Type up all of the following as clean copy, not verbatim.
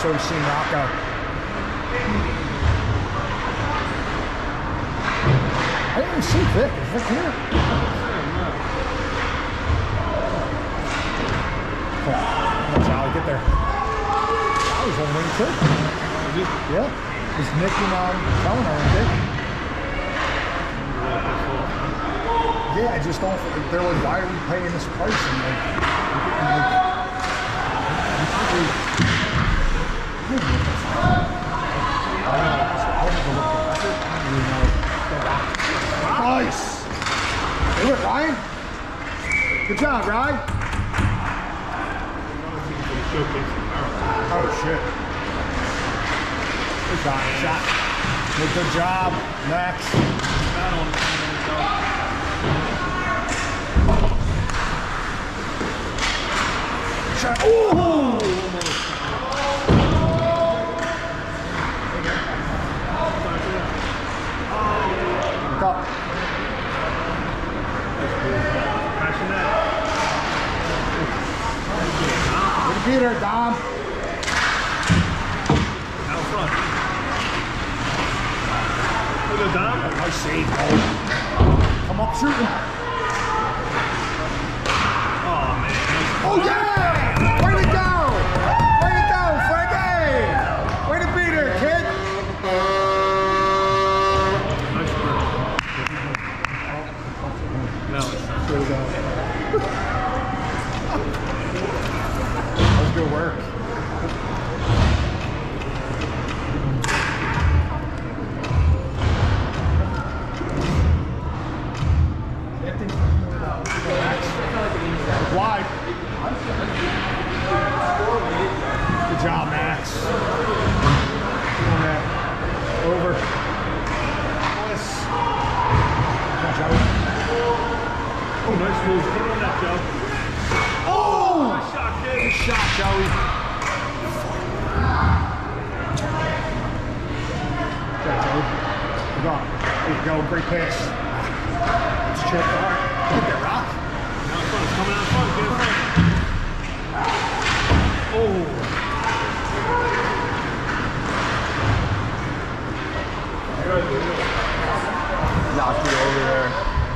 so we've seen Rocco. I didn't even see Vic. Is Vic here? Come on, get there. I was on ring too. Yeah. Is Nick and Kellen on Vic? Yeah, I just don't. They're like, why are we paying this price? And like, nice. Do it, Ryan. Good job, Ryan. Oh shit. Good shot. Good job. Next. Shot. Ooh! Go. Good beater, Dom. Out front. Look at Dom. Nice save, Cole. Come up shooting. Oh, man. Oh, yeah! Way to go! Way to go, Frankie! Way to beat her, kid! Nice work. No, There we go. That was good work. Wide. Good job, Max. Come on, Matt. Over. Nice. Come on, Joey. oh, nice move. Put it on that, Joe. Oh! Nice shot, kid. Good shot, Joey. Okay, Joey. Good on. There you go. Great pass. Let's check. All right. Get that rock. Out front. Coming out front. Get in front. Oh. Knocked it over there.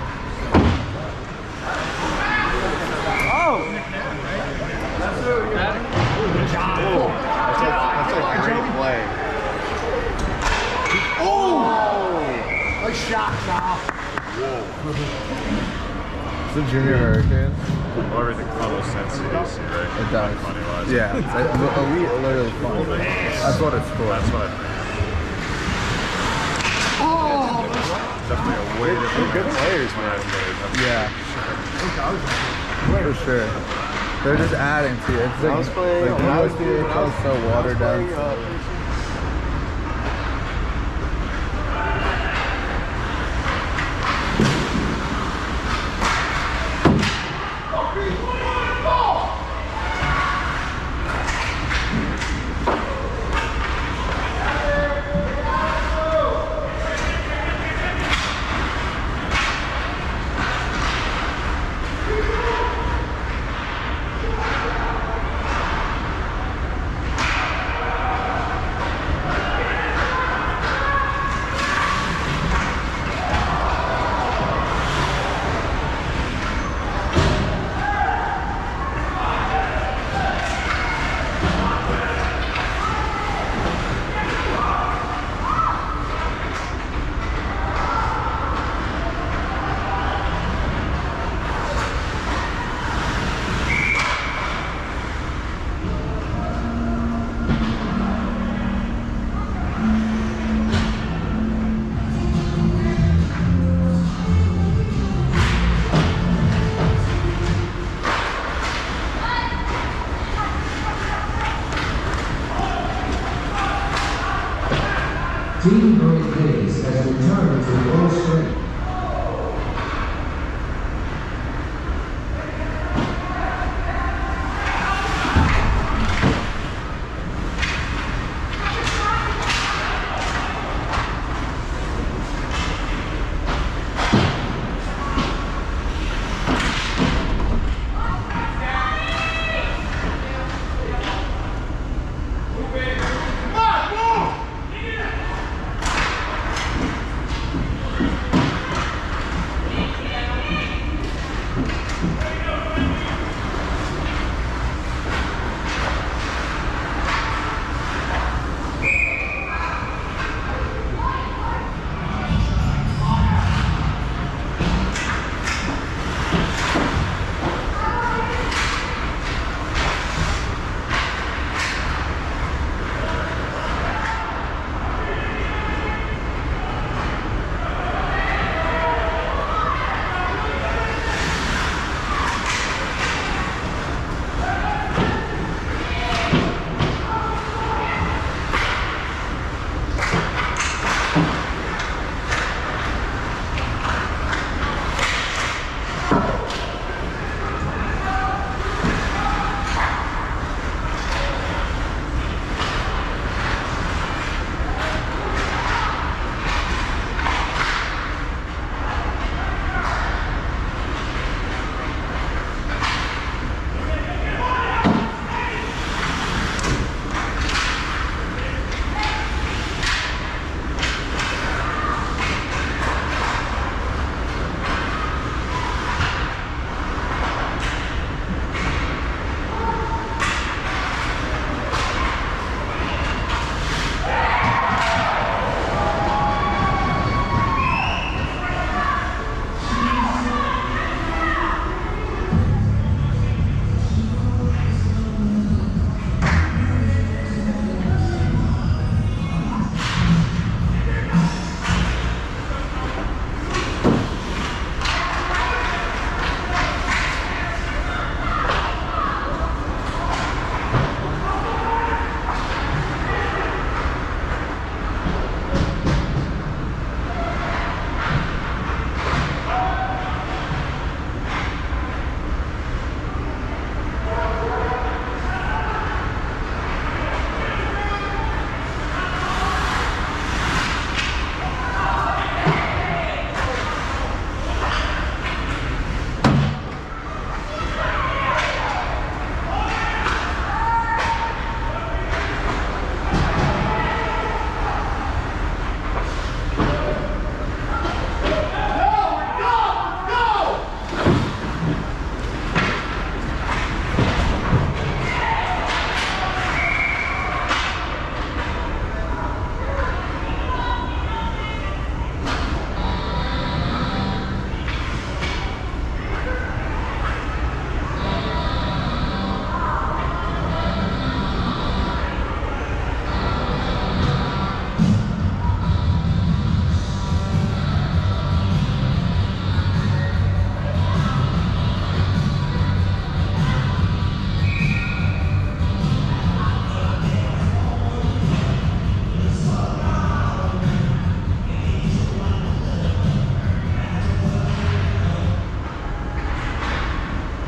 Oh! Good job. That's a great play. Oh! Nice shot, Kyle. It's the Junior Hurricane. Well, everything follows sense to DC, right? It does. Money-wise. Yeah, Elite literally fun. That's what it's for. That's what I think. Oh! Definitely a way different. Good players, man. Yeah. For sure. They're just adding to it. It's like, it feels so watered down. Team Great Days has returned to full strength.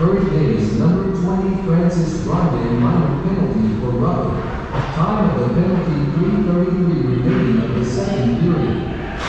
Hurricanes number 20 Francis Rodman minor penalty for rubber. Time of the penalty 3:33 remaining of the second period.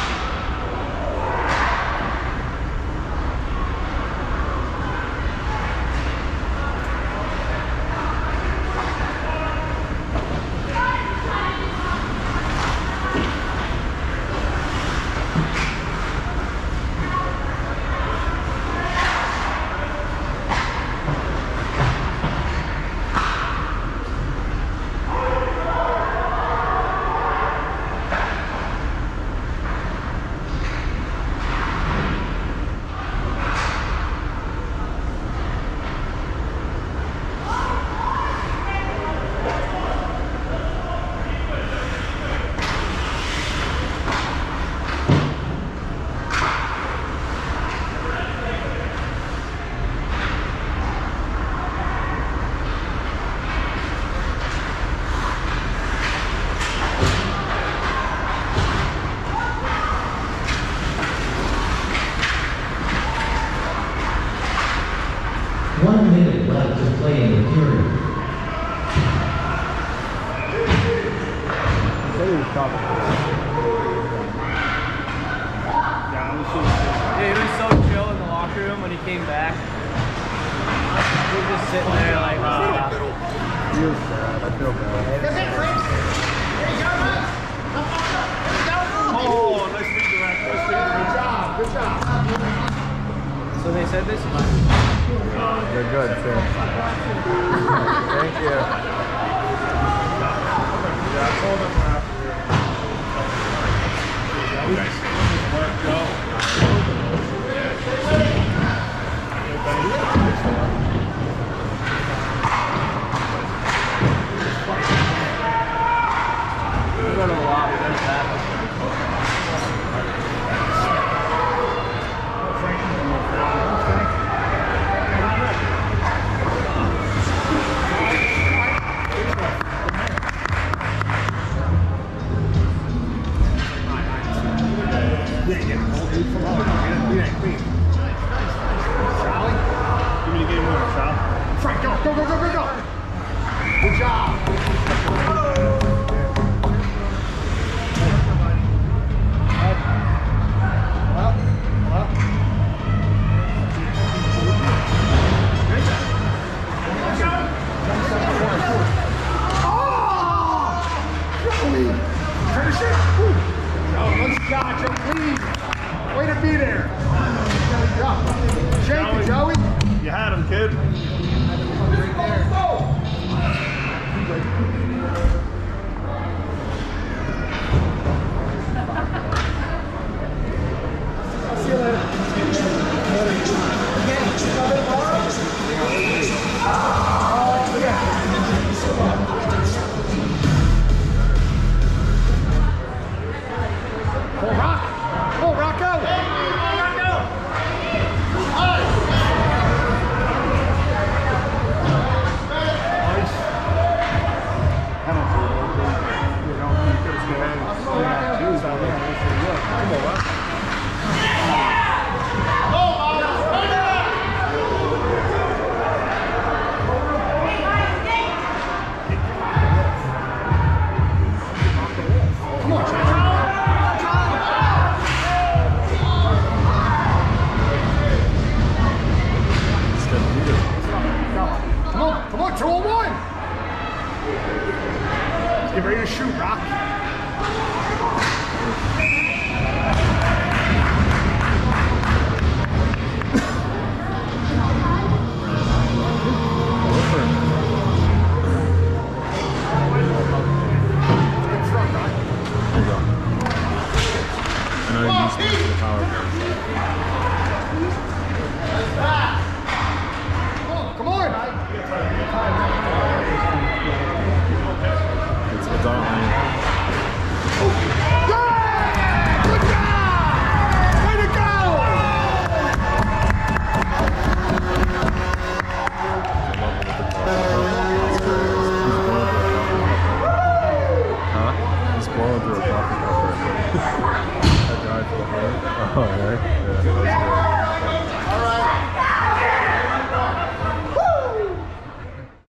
So they said this? You're good, too. Thank you. Yeah, I told him We're going to a lot with that. Frank, go, go, go, go, go, go. Good job. Finish it. Good shot, Joe, please. Way to be there. Shake it, Joey. you had him, kid. Get ready to shoot, Rock. Come on! It's on me. Good job! Way to go! He's blowing through a coffee cup right now. That guy for the heart. Oh, right? Yeah.